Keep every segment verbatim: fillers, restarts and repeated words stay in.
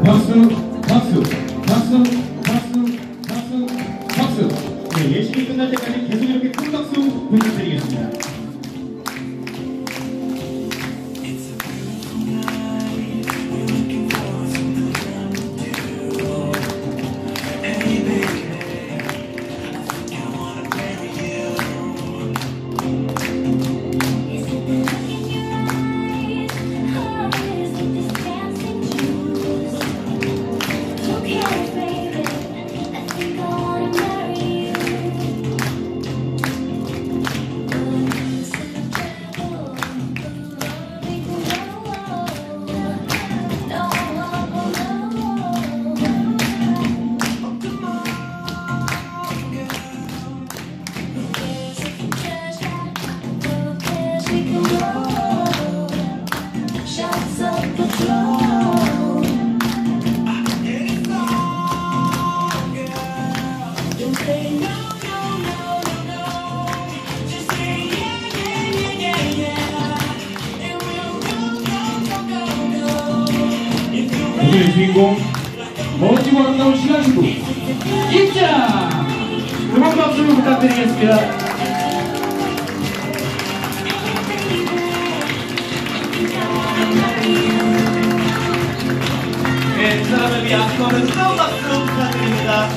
박수, 박수, 박수, 박수, 박수, 박수. 네, 예식이 끝날 때까지 계속 이렇게 큰 박수 부탁드리겠습니다. 오늘의 주인공 멋지고 아름다운 신랑신부 입장! 음악 박수 부탁드리겠습니다. 네, 두 사람을 위해 악수하는 뜨거운 박수 부탁드립니다.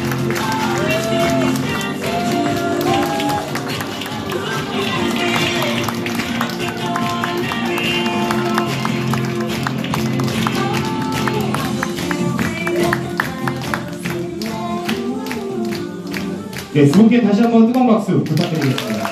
네, 두 분께 다시 한번 뜨거운 박수 부탁드리겠습니다.